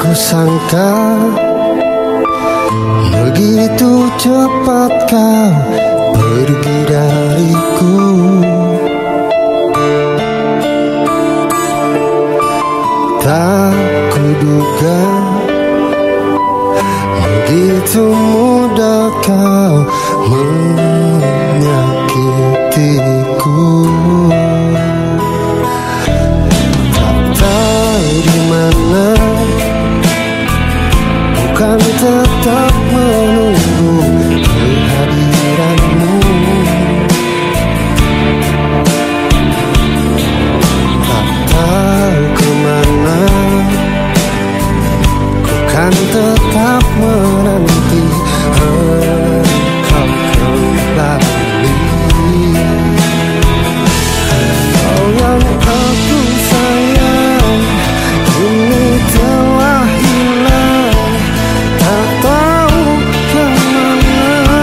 Kusangka begitu cepat kau pergi dariku. Tak kuduga begitu mudah kau menyakitiku. Tak tahu di mana, bukan tetap menunggu kehadiranmu. Tak tahu kemana, ku kan tetap menanti engkau kembali. Kau yang aku sayang kini telah hilang, tak tahu kemana.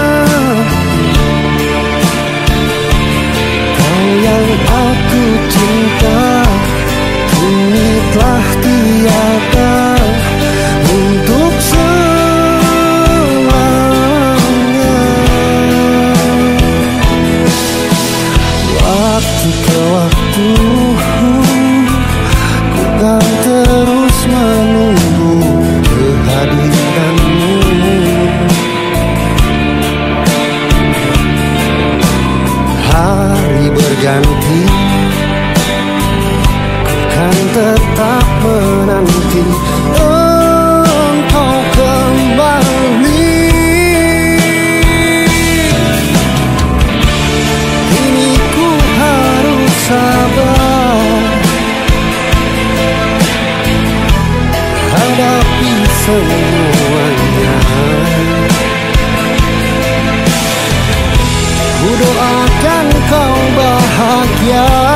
Kau yang aku cinta kini telah tiada untuk selamanya. Waktu ke waktu ku kan terus menunggu kehadiranmu. Hari berganti, ku kan tetap menanti engkau kembali. Kini ku harus sabar hadapi semuanya. Ku doakan kau bahagia